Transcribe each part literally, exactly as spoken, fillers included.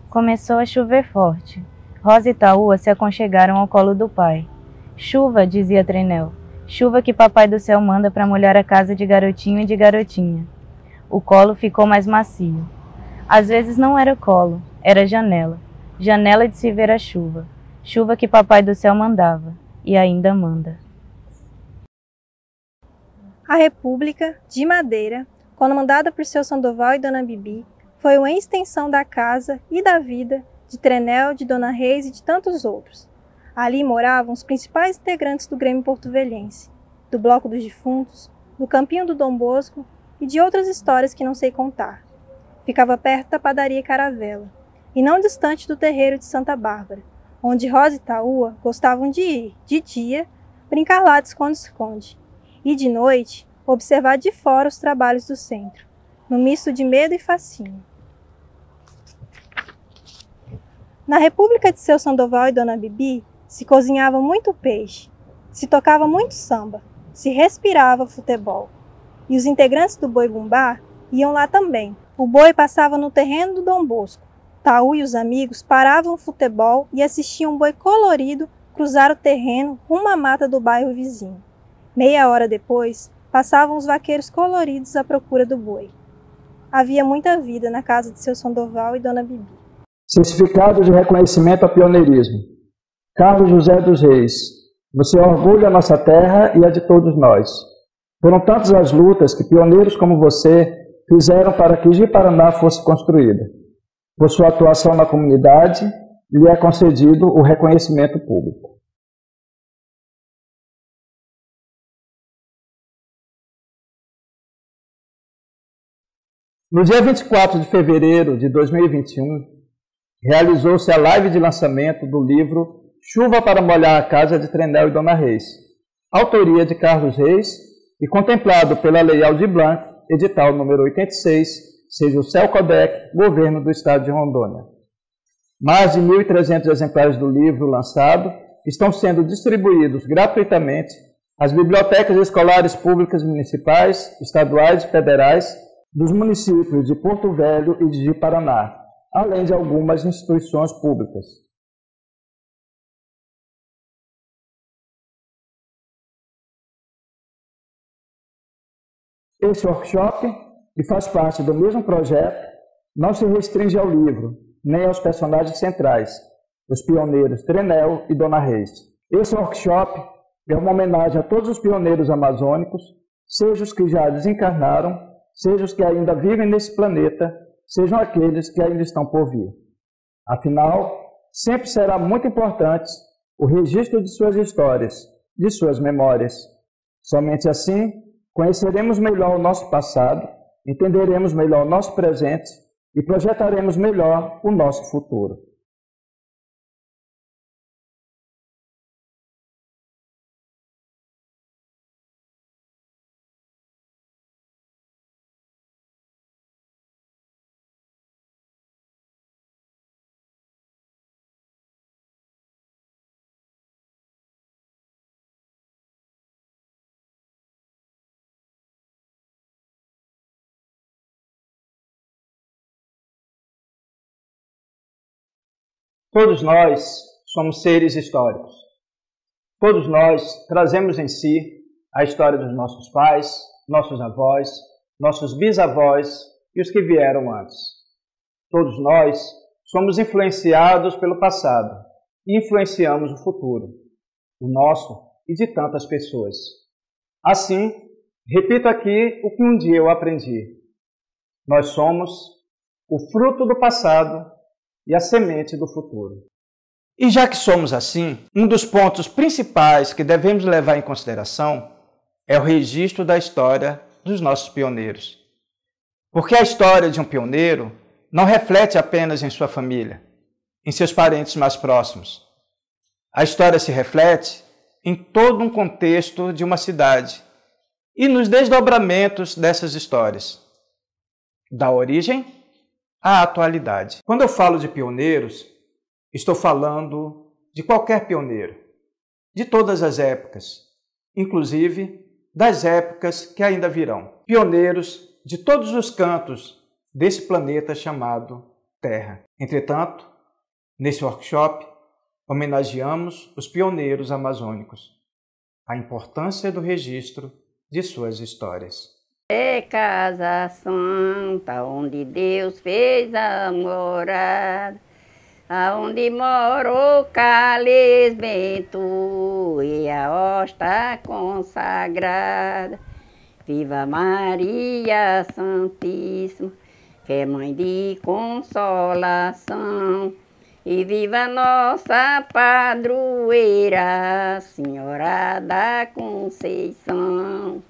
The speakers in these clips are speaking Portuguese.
Começou a chover forte. Rosa e Taúa se aconchegaram ao colo do pai. Chuva, dizia Trenel. Chuva que papai do céu manda para molhar a casa de garotinho e de garotinha. O colo ficou mais macio. Às vezes não era colo, era janela. Janela de se ver a chuva. Chuva que papai do céu mandava. E ainda manda. A República, de Madeira, comandada por seu Sandoval e Dona Bibi, foi uma extensão da casa e da vida de Trenel, de Dona Reis e de tantos outros. Ali moravam os principais integrantes do Grêmio Porto-Velhense, do Bloco dos Defuntos, do Campinho do Dom Bosco e de outras histórias que não sei contar. Ficava perto da padaria Caravela, e não distante do terreiro de Santa Bárbara, onde Rosa e Taúa gostavam de ir, de dia, brincar lá de esconde-esconde, e de noite, observar de fora os trabalhos do centro, no misto de medo e fascínio. Na República de seu Sandoval e Dona Bibi, se cozinhava muito peixe, se tocava muito samba, se respirava futebol. E os integrantes do Boi Bumbá iam lá também. O boi passava no terreno do Dom Bosco. Taú e os amigos paravam o futebol e assistiam um boi colorido cruzar o terreno rumo à mata do bairro vizinho. Meia hora depois, passavam os vaqueiros coloridos à procura do boi. Havia muita vida na casa de seu Sandoval e Dona Bibi. Certificado de reconhecimento ao pioneirismo. Carlos José dos Reis, você orgulha a nossa terra e a de todos nós. Foram tantas as lutas que pioneiros como você fizeram para que Ji-Paraná fosse construída. Por sua atuação na comunidade, lhe é concedido o reconhecimento público. No dia vinte e quatro de fevereiro de dois mil e vinte e um, realizou-se a live de lançamento do livro Chuva para Molhar a Casa de Trenel e Dona Reis, autoria de Carlos Reis e contemplado pela Lei Aldir Blanc, edital número oitenta e seis, seja o Celcodec, Governo do Estado de Rondônia. Mais de mil e trezentos exemplares do livro lançado estão sendo distribuídos gratuitamente às bibliotecas escolares públicas municipais, estaduais e federais dos municípios de Porto Velho e de Ji-Paraná, além de algumas instituições públicas. Esse workshop, que faz parte do mesmo projeto, não se restringe ao livro, nem aos personagens centrais, os pioneiros Trenel e Dona Reis. Esse workshop é uma homenagem a todos os pioneiros amazônicos, seja os que já desencarnaram, seja os que ainda vivem nesse planeta, sejam aqueles que ainda estão por vir. Afinal, sempre será muito importante o registro de suas histórias, de suas memórias. Somente assim, conheceremos melhor o nosso passado, entenderemos melhor o nosso presente e projetaremos melhor o nosso futuro. Todos nós somos seres históricos. Todos nós trazemos em si a história dos nossos pais, nossos avós, nossos bisavós e os que vieram antes. Todos nós somos influenciados pelo passado e influenciamos o futuro, o nosso e de tantas pessoas. Assim, repito aqui o que um dia eu aprendi. Nós somos o fruto do passado e a semente do futuro. E já que somos assim, um dos pontos principais que devemos levar em consideração é o registro da história dos nossos pioneiros. Porque a história de um pioneiro não reflete apenas em sua família, em seus parentes mais próximos. A história se reflete em todo um contexto de uma cidade e nos desdobramentos dessas histórias, da origem à atualidade. Quando eu falo de pioneiros, estou falando de qualquer pioneiro, de todas as épocas, inclusive das épocas que ainda virão. Pioneiros de todos os cantos desse planeta chamado terra. Entretanto, nesse workshop, homenageamos os pioneiros amazônicos, a importância do registro de suas histórias. É casa santa, onde Deus fez a morada, aonde mora o cálice bento e a hosta consagrada. Viva Maria Santíssima, que é mãe de consolação. E viva nossa padroeira, Senhora da Conceição.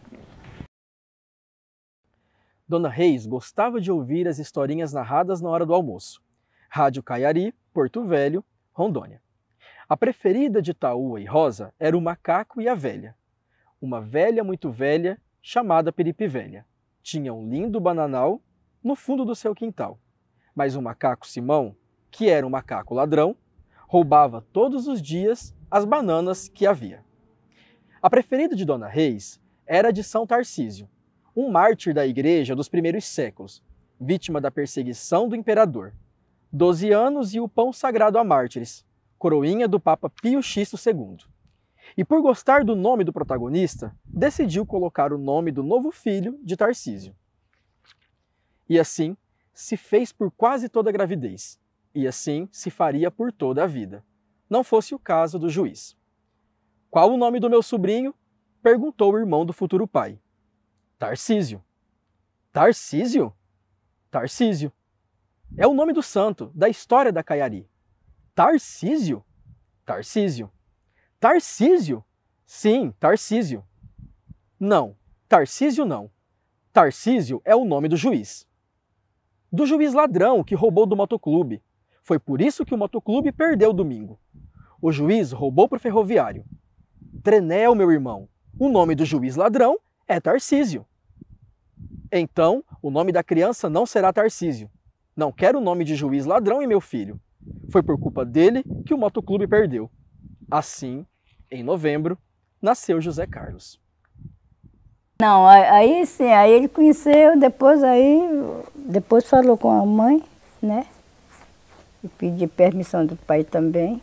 Dona Reis gostava de ouvir as historinhas narradas na hora do almoço. Rádio Caiari, Porto Velho, Rondônia. A preferida de Taúa e Rosa era o macaco e a velha. Uma velha muito velha, chamada Peripivelha. Tinha um lindo bananal no fundo do seu quintal. Mas o macaco Simão, que era um macaco ladrão, roubava todos os dias as bananas que havia. A preferida de Dona Reis era de São Tarcísio, um mártir da igreja dos primeiros séculos, vítima da perseguição do imperador. Doze anos e o pão sagrado a mártires, coroinha do Papa Pio sexto segundo. E por gostar do nome do protagonista, decidiu colocar o nome do novo filho de Tarcísio. E assim se fez por quase toda a gravidez, e assim se faria por toda a vida, não fosse o caso do juiz. Qual o nome do meu sobrinho? Perguntou o irmão do futuro pai. Tarcísio. Tarcísio? Tarcísio. É o nome do santo, da história da Caiari. Tarcísio? Tarcísio. Tarcísio? Sim, Tarcísio. Não, Tarcísio não. Tarcísio é o nome do juiz. Do juiz ladrão que roubou do motoclube. Foi por isso que o motoclube perdeu domingo. O juiz roubou para o ferroviário. Trenel, meu irmão, o nome do juiz ladrão é Tarcísio. Então, o nome da criança não será Tarcísio. Não quero o nome de juiz ladrão em meu filho. Foi por culpa dele que o motoclube perdeu. Assim, em novembro, nasceu José Carlos. Não, aí sim, aí ele conheceu, depois aí, depois falou com a mãe, né? E pediu permissão do pai também.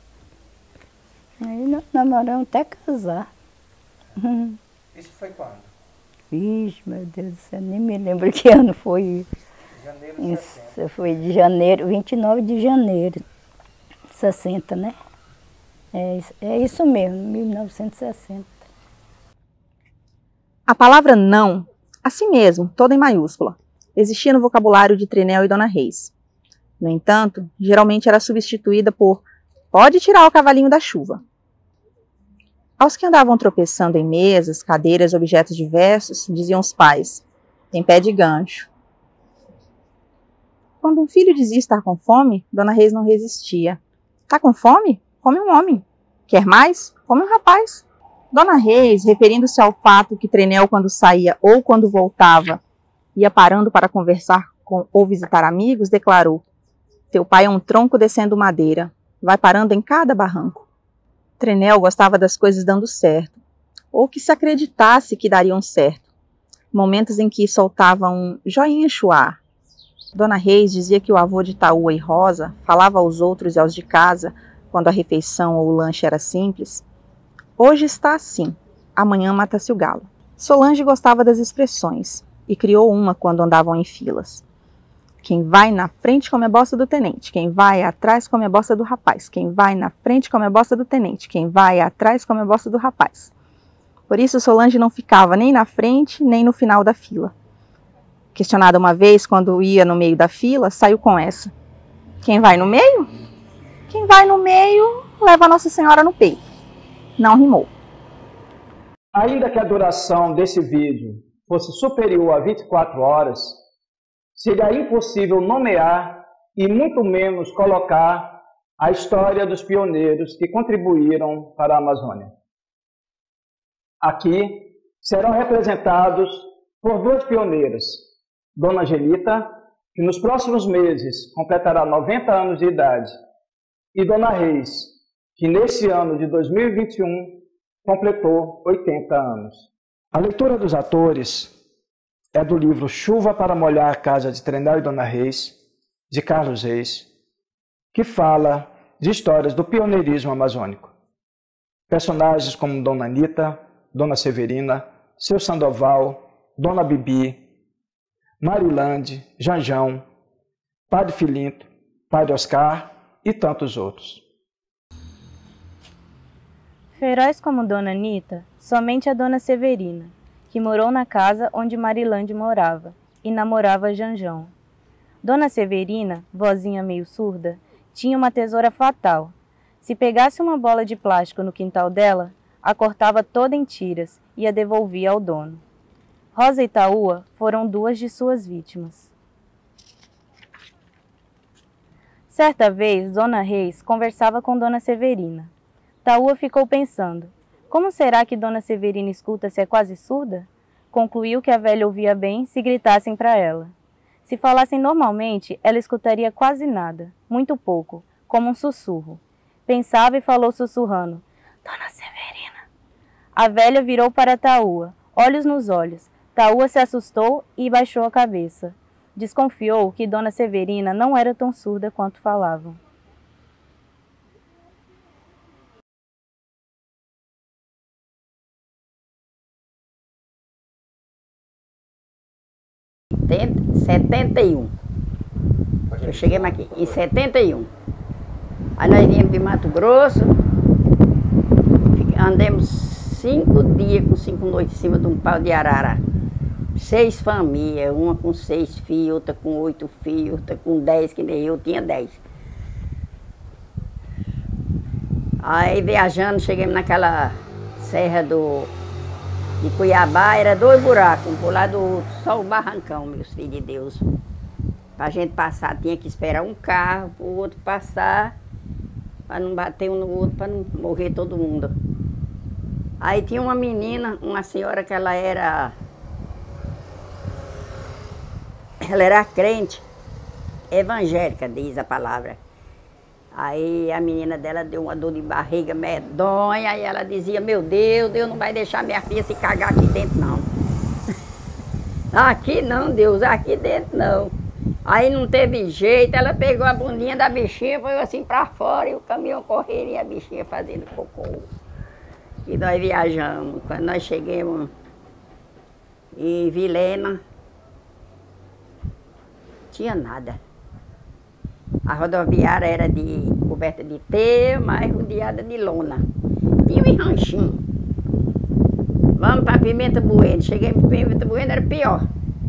Aí nós namoramos até casar. Isso foi quando? Vixe, meu Deus do céu, nem me lembro que ano foi. Janeiro de sessenta. Foi de janeiro, vinte e nove de janeiro, sessenta, né? É, é isso mesmo, mil novecentos e sessenta. A palavra não, assim mesmo, toda em maiúscula, existia no vocabulário de Trenel e Dona Reis. No entanto, geralmente era substituída por pode tirar o cavalinho da chuva. Aos que andavam tropeçando em mesas, cadeiras, objetos diversos, diziam os pais, tem pé de gancho. Quando um filho dizia estar com fome, Dona Reis não resistia. Tá com fome? Come um homem. Quer mais? Come um rapaz. Dona Reis, referindo-se ao fato que Trenel, quando saía ou quando voltava, ia parando para conversar com, ou visitar amigos, declarou, teu pai é um tronco descendo madeira, vai parando em cada barranco. Trenel gostava das coisas dando certo, ou que se acreditasse que dariam certo. Momentos em que soltava um joinha chuar. Dona Reis dizia que o avô de Taúa e Rosa falava aos outros e aos de casa, quando a refeição ou o lanche era simples, hoje está assim, amanhã mata-se o galo. Solange gostava das expressões, e criou uma quando andavam em filas. Quem vai na frente come a bosta do tenente, quem vai atrás come a bosta do rapaz, quem vai na frente come a bosta do tenente, quem vai atrás come a bosta do rapaz. Por isso Solange não ficava nem na frente, nem no final da fila. Questionada uma vez, quando ia no meio da fila, saiu com essa. Quem vai no meio? Quem vai no meio leva a Nossa Senhora no peito. Não rimou. Ainda que a duração desse vídeo fosse superior a vinte e quatro horas, seria impossível nomear e muito menos colocar a história dos pioneiros que contribuíram para a Amazônia. Aqui serão representados por duas pioneiras, Dona Angelita, que nos próximos meses completará noventa anos de idade, e Dona Reis, que nesse ano de dois mil e vinte e um completou oitenta anos. A leitura dos atores é do livro Chuva para Molhar a Casa de Trenel e Dona Reis, de Carlos Reis, que fala de histórias do pioneirismo amazônico. Personagens como Dona Anita, Dona Severina, Seu Sandoval, Dona Bibi, Marilande, Janjão, Padre Filinto, Padre Oscar e tantos outros. Feroz como Dona Anita, somente a Dona Severina, que morou na casa onde Marilande morava, e namorava Janjão. Dona Severina, vozinha meio surda, tinha uma tesoura fatal. Se pegasse uma bola de plástico no quintal dela, a cortava toda em tiras e a devolvia ao dono. Rosa e Taúa foram duas de suas vítimas. Certa vez, Dona Reis conversava com Dona Severina. Taúa ficou pensando, como será que Dona Severina escuta se é quase surda? Concluiu que a velha ouvia bem se gritassem para ela. Se falassem normalmente, ela escutaria quase nada, muito pouco, como um sussurro. Pensava e falou sussurrando, Dona Severina. A velha virou para Taúa, olhos nos olhos. Taúa se assustou e baixou a cabeça. Desconfiou que Dona Severina não era tão surda quanto falavam. setenta e um. Eu cheguei aqui em setenta e um. Aí nós viemos de Mato Grosso, andamos cinco dias com cinco noites em cima de um pau de arara. Seis famílias, uma com seis filhos, outra com oito filhos, outra com dez, que nem eu tinha dez. Aí viajando, chegamos naquela serra do, de Cuiabá, era dois buracos, um por lado do outro, só o barrancão, meus filhos de Deus. Pra gente passar, tinha que esperar um carro pro outro passar, para não bater um no outro, para não morrer todo mundo. Aí tinha uma menina, uma senhora que ela era... Ela era crente, evangélica, diz a palavra. Aí a menina dela deu uma dor de barriga medonha, aí ela dizia, meu Deus, Deus não vai deixar minha filha se cagar aqui dentro, não. Aqui não, Deus, aqui dentro não. Aí não teve jeito, ela pegou a bundinha da bichinha, foi assim pra fora, e o caminhão correria e a bichinha fazendo cocô. E nós viajamos. Quando nós chegamos em Vilhena, tinha nada. A rodoviária era de, coberta de teia, mas rodeada de lona. Tinha um ranchinho. Vamos para Pimenta Bueno. Cheguei para Pimenta Bueno, era pior.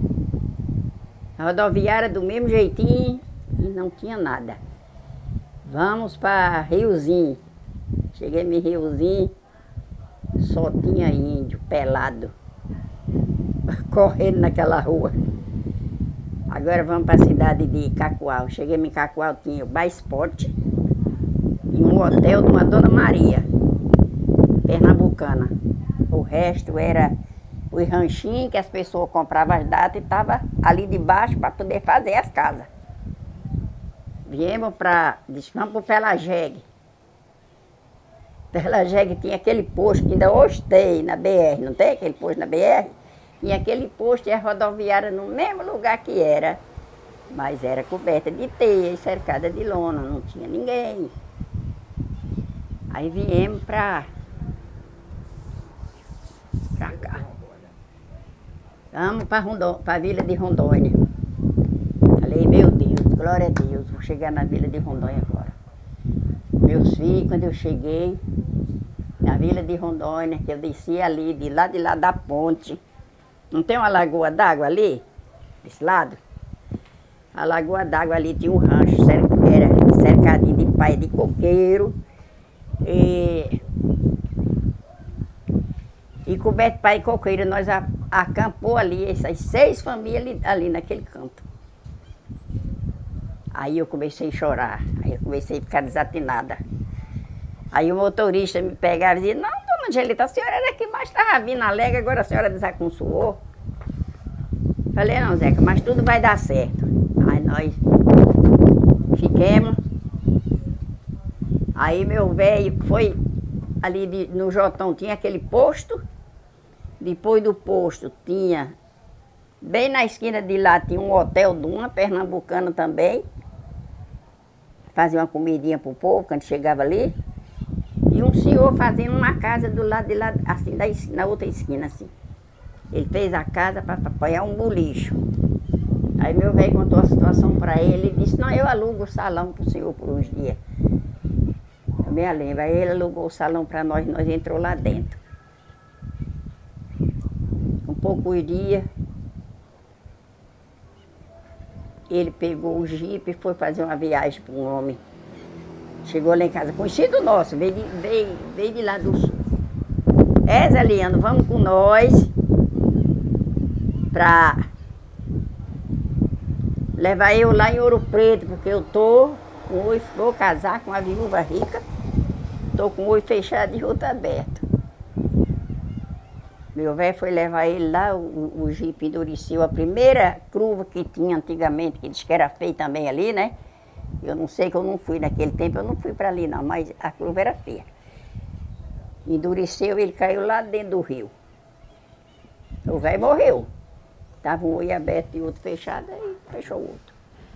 A rodoviária do mesmo jeitinho e não tinha nada. Vamos para Riozinho. Cheguei em Riozinho, só tinha índio pelado, correndo naquela rua. Agora vamos para a cidade de Cacoal. Cheguei em Cacoal, tinha o Bar Esporte e um hotel de uma Dona Maria, pernambucana. O resto era os ranchinhos que as pessoas compravam as datas e estavam ali debaixo para poder fazer as casas. Viemos para, vamos para o Pelajegue. Pelajegue tinha aquele posto que ainda hoje tem na B R, não tem aquele posto na B R? E aquele posto e a rodoviária no mesmo lugar que era, mas era coberta de teia e cercada de lona, não tinha ninguém. Aí viemos para pra cá. Vamos para a vila de Rondônia. Falei, meu Deus, glória a Deus, vou chegar na vila de Rondônia agora. Meus filhos, quando eu cheguei na vila de Rondônia, que eu desci ali, de lá de lá da ponte, não tem uma lagoa d'água ali, desse lado? A lagoa d'água ali tinha um rancho, era cercadinho de paia de coqueiro, e, e coberto de paia de coqueiro. Nós a, acampou ali, essas seis famílias ali, ali naquele canto. Aí eu comecei a chorar, aí eu comecei a ficar desatinada. Aí o motorista me pegava e dizia, não, dona Angelita, a senhora era que mais estava vindo alegre, agora a senhora desaconsoou. Falei, não, Zeca, mas tudo vai dar certo. Aí nós fiquemos. Aí meu velho foi ali de, no Jotão, tinha aquele posto. Depois do posto tinha, bem na esquina de lá, tinha um hotel de uma pernambucana também. fazia uma comidinha pro povo quando chegava ali. E um senhor fazendo uma casa do lado de lá, assim, da, na outra esquina, assim. Ele fez a casa para apoiar um bolicho. Aí meu velho contou a situação para ele e disse, não, eu alugo o salão pro senhor por uns dias. Eu me lembro. Aí ele alugou o salão para nós, nós entrou lá dentro. Um poucos dias, ele pegou o jipe e foi fazer uma viagem para um homem. Chegou lá em casa, conhecido nosso, veio de, veio, veio de lá do sul. É, Zé Leandro, vamos com nós para levar eu lá em Ouro Preto, porque eu tô com o olho, vou casar com uma viúva rica, tô com o olho fechado e outro aberto. Meu velho foi levar ele lá, o, o jipe endureceu, a primeira curva que tinha antigamente, que diz que era feia também ali, né? Eu não sei que eu não fui naquele tempo, eu não fui para ali não, mas a curva era feia. Endureceu, ele caiu lá dentro do rio. O velho morreu. Estava um olho aberto e outro fechado, aí fechou o outro.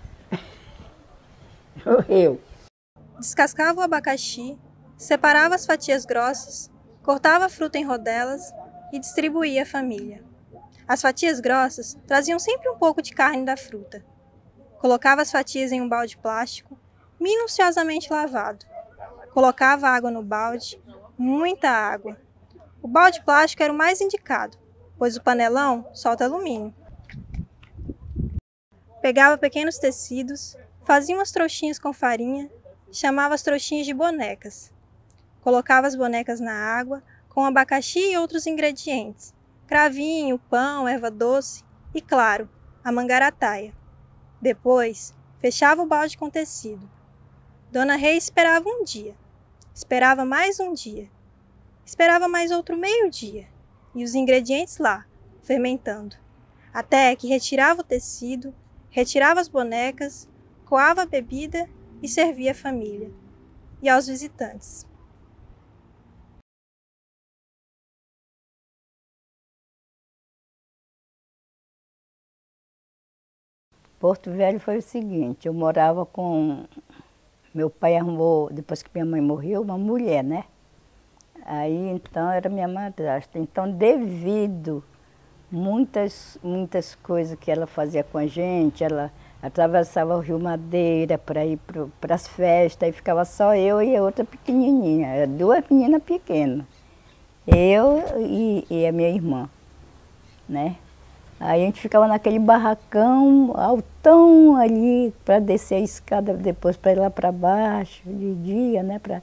Morreu. Descascava o abacaxi, separava as fatias grossas, cortava a fruta em rodelas e distribuía à família. As fatias grossas traziam sempre um pouco de carne da fruta. Colocava as fatias em um balde plástico, minuciosamente lavado. Colocava água no balde, muita água. O balde plástico era o mais indicado, pois o panelão solta alumínio. Pegava pequenos tecidos, fazia umas trouxinhas com farinha, chamava as trouxinhas de bonecas. Colocava as bonecas na água, com abacaxi e outros ingredientes, cravinho, pão, erva doce e, claro, a mangarataia. Depois, fechava o balde com tecido. Dona Reis esperava um dia, esperava mais um dia, esperava mais outro meio-dia, e os ingredientes lá, fermentando, até que retirava o tecido, retirava as bonecas, coava a bebida e servia à família e aos visitantes. Porto Velho foi o seguinte, eu morava com... Meu pai arrumou, depois que minha mãe morreu, uma mulher, né? Aí, então, era minha madrasta. Então, devido muitas, muitas coisas que ela fazia com a gente, ela atravessava o Rio Madeira para ir para as festas, aí ficava só eu e a outra pequenininha, duas meninas pequenas. Eu e, e a minha irmã, né? Aí a gente ficava naquele barracão altão ali para descer a escada depois para ir lá para baixo, de dia, né? Pra...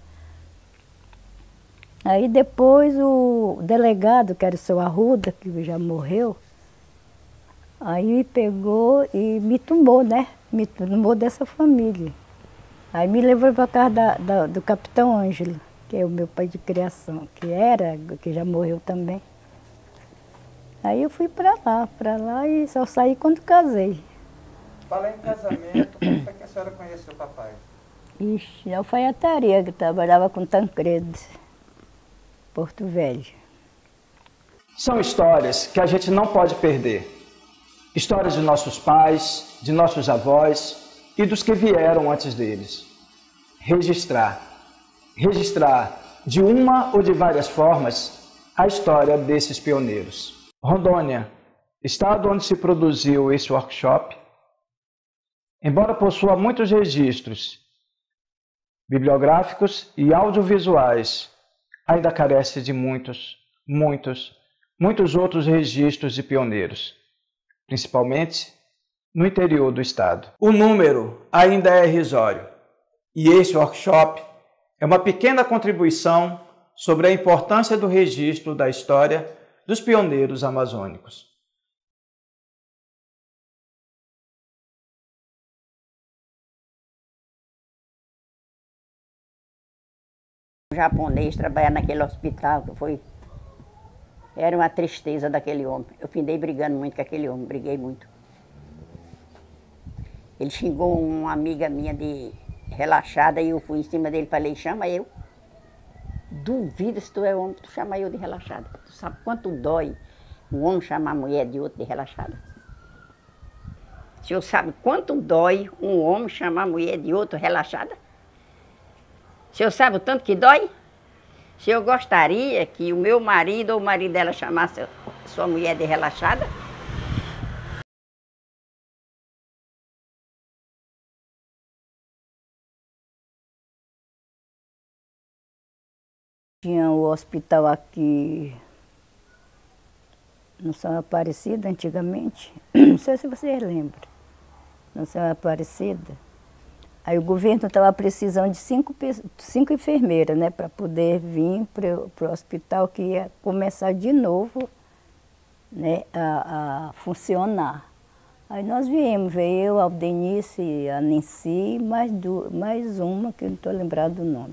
Aí depois o delegado, que era o seu Arruda, que já morreu, aí me pegou e me tomou, né? Me tomou dessa família. Aí me levou para casa da, da, do capitão Ângelo, que é o meu pai de criação, que era, que já morreu também. Aí eu fui para lá, para lá e só saí quando casei. Fala em casamento, como foi que a senhora conheceu o papai? Ixi, alfaiataria, que trabalhava com Tancredo, Porto Velho. São histórias que a gente não pode perder. Histórias de nossos pais, de nossos avós e dos que vieram antes deles. Registrar. Registrar de uma ou de várias formas a história desses pioneiros. Rondônia, estado onde se produziu esse workshop, embora possua muitos registros bibliográficos e audiovisuais, ainda carece de muitos, muitos, muitos outros registros de pioneiros, principalmente no interior do estado. O número ainda é irrisório, e esse workshop é uma pequena contribuição sobre a importância do registro da história dos pioneiros amazônicos. O japonês trabalhar naquele hospital, que foi... Era uma tristeza daquele homem. Eu findei brigando muito com aquele homem, briguei muito. Ele xingou uma amiga minha de relaxada e eu fui em cima dele e falei, chama eu. Duvido se tu é homem, tu chama eu de relaxada. Tu sabe quanto dói um homem chamar a mulher de outro de relaxada? O senhor sabe quanto dói um homem chamar a mulher de outro relaxada? O senhor sabe o tanto que dói? Se eu gostaria que o meu marido ou o marido dela chamasse sua mulher de relaxada? Tinha o hospital aqui no São Aparecida, antigamente. Não sei se vocês lembram. No São Aparecida. Aí o governo estava precisando de cinco, cinco enfermeiras, né, para poder vir para o hospital que ia começar de novo, né, a, a funcionar. Aí nós viemos, veio eu, a Aldenice, a Nancy, mais, du mais uma, que eu não estou lembrada do nome.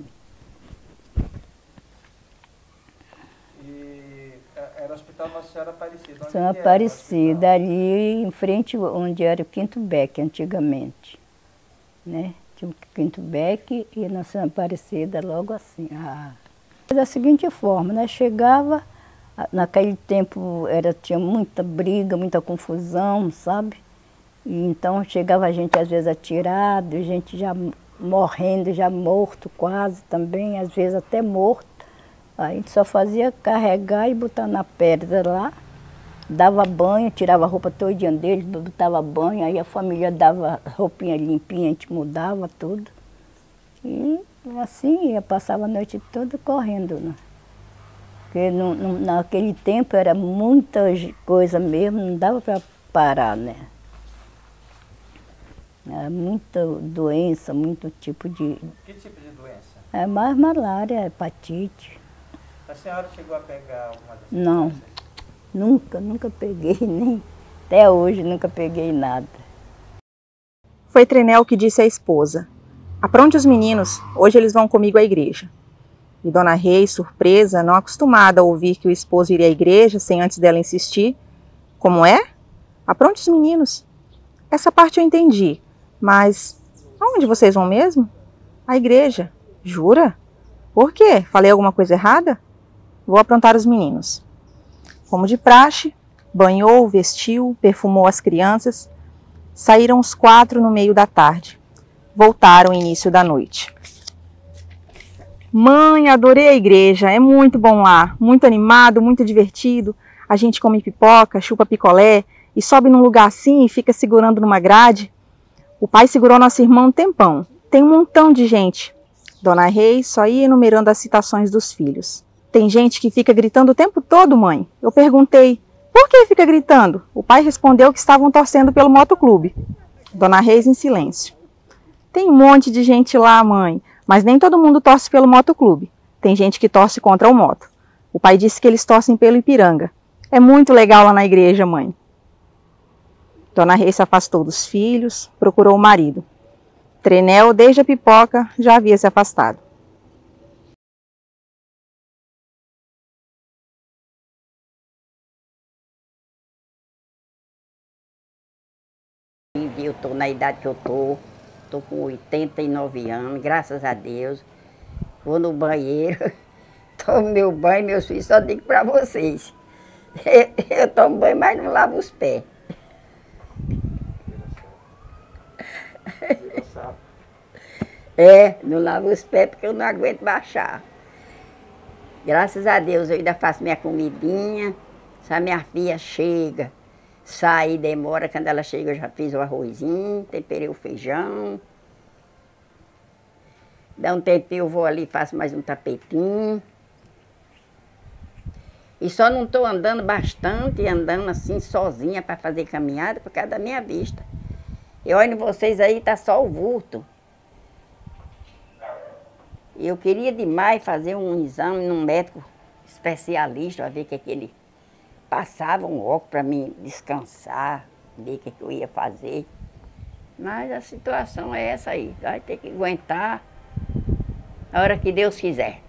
E era o Hospital Nossa Senhora Aparecida? Onde São Aparecida, ali em frente onde era o Quinto Beck, antigamente. Né? Tinha o Quinto Beck e Nossa Senhora Aparecida logo assim. Ah. Da seguinte forma, né? Chegava, naquele tempo era, tinha muita briga, muita confusão, sabe? E então chegava a gente às vezes atirado, gente já morrendo, já morto quase também, às vezes até morto. Aí a gente só fazia carregar e botar na pedra lá. Dava banho, tirava a roupa todinha deles, botava banho, aí a família dava roupinha limpinha, a gente mudava tudo. E assim, ia, passava a noite toda correndo, né? Porque no, no, naquele tempo era muita coisa mesmo, não dava para parar, né? Era muita doença, muito tipo de... Que tipo de doença? É mais malária, hepatite. A senhora chegou a pegar alguma dessas Não. doenças? Nunca, nunca peguei, nem até hoje nunca peguei nada. Foi Trenel que disse à esposa: apronte os meninos, hoje eles vão comigo à igreja. E Dona Reis, surpresa, não acostumada a ouvir que o esposo iria à igreja sem antes dela insistir: como é? Apronte os meninos. Essa parte eu entendi, mas aonde vocês vão mesmo? À igreja. Jura? Por quê? Falei alguma coisa errada? Vou aprontar os meninos. Como de praxe, banhou, vestiu, perfumou as crianças. Saíram os quatro no meio da tarde. Voltaram no início da noite. Mãe, adorei a igreja, é muito bom lá, muito animado, muito divertido. A gente come pipoca, chupa picolé e sobe num lugar assim e fica segurando numa grade. O pai segurou nosso irmão um tempão. Tem um montão de gente. Dona Reis só ia enumerando as citações dos filhos. Tem gente que fica gritando o tempo todo, mãe. Eu perguntei, por que fica gritando? O pai respondeu que estavam torcendo pelo motoclube. Dona Reis em silêncio. Tem um monte de gente lá, mãe, mas nem todo mundo torce pelo motoclube. Tem gente que torce contra o moto. O pai disse que eles torcem pelo Ipiranga. É muito legal lá na igreja, mãe. Dona Reis se afastou dos filhos, procurou o marido. Trenel, desde a pipoca, já havia se afastado. Eu estou na idade que eu estou, estou com oitenta e nove anos, graças a Deus. Vou no banheiro, tomo meu banho, meus filhos, só digo para vocês. Eu, eu tomo banho, mas não lavo os pés. É, não lavo os pés porque eu não aguento baixar. Graças a Deus eu ainda faço minha comidinha, se a minha filha chega. Sai, demora, quando ela chega eu já fiz o arrozinho, temperei o feijão. Dá um tempinho, eu vou ali e faço mais um tapetinho. E só não estou andando bastante, andando assim sozinha para fazer caminhada por causa da minha vista. Eu olho vocês aí, tá só o vulto. Eu queria demais fazer um exame num médico especialista, para ver o que é que ele... Passava um óculos para mim descansar, ver o que, que eu ia fazer. Mas a situação é essa aí, vai ter que aguentar a hora que Deus quiser.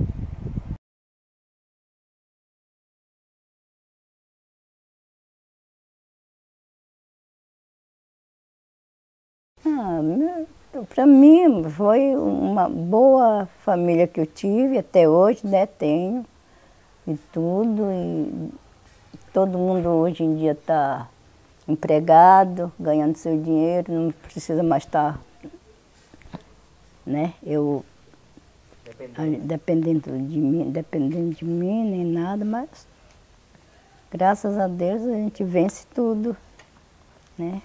Ah, para mim foi uma boa família que eu tive, até hoje, né, tenho, e tudo, e todo mundo hoje em dia está empregado, ganhando seu dinheiro, não precisa mais estar, né, eu Dependendo. Dependendo de mim, dependendo de mim, nem nada, mas graças a Deus a gente vence tudo, né?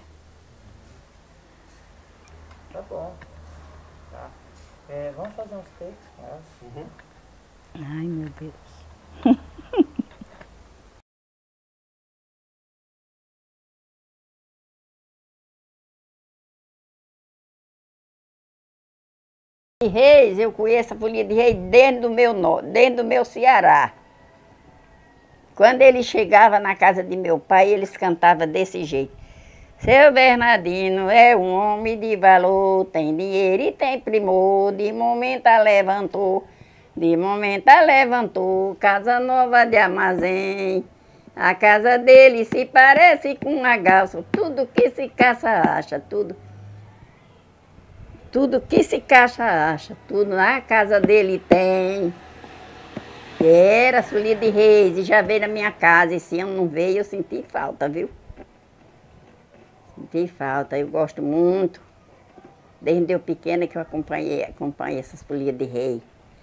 Tá bom. Tá. É, vamos fazer uns takes com ela. Uhum. Ai, meu Deus. De Reis, eu conheço a folia de Reis dentro do meu, no- dentro do meu Ceará. Quando ele chegava na casa de meu pai, eles cantavam desse jeito. Seu Bernardino é um homem de valor, tem dinheiro e tem primor, de momento a levantou, de momento a levantou, casa nova de armazém. A casa dele se parece com uma galça, tudo que se caça acha, tudo. Tudo que se caça acha, tudo na casa dele tem. Era folia de Reis e já veio na minha casa. Esse ano não veio, eu senti falta, viu? Senti falta, eu gosto muito. Desde eu pequena que eu acompanhei, acompanhei essas folias de Reis.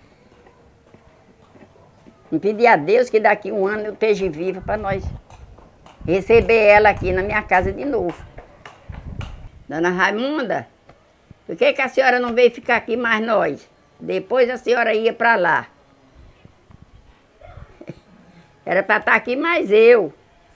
Me pedi a Deus que daqui um ano eu esteja viva para nós receber ela aqui na minha casa de novo. Dona Raimunda, por que que a senhora não veio ficar aqui mais nós? Depois a senhora ia para lá. Era para estar aqui mais eu.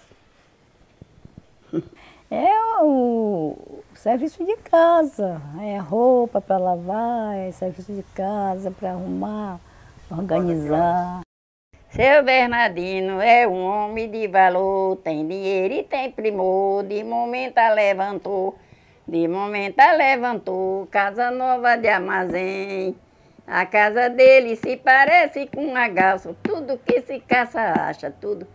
É o serviço de casa, é roupa para lavar, é serviço de casa para arrumar, organizar. Seu Bernardino é um homem de valor, tem dinheiro e tem primor, de momento a levantou, de momento a levantou, casa nova de armazém. A casa dele se parece com uma galça, tudo que se caça acha, tudo.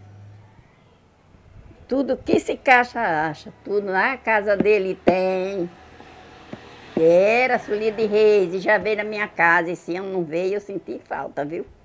Tudo que se caça acha, tudo na casa dele tem. Era folia de Reis e já veio na minha casa, esse ano não veio, eu senti falta, viu?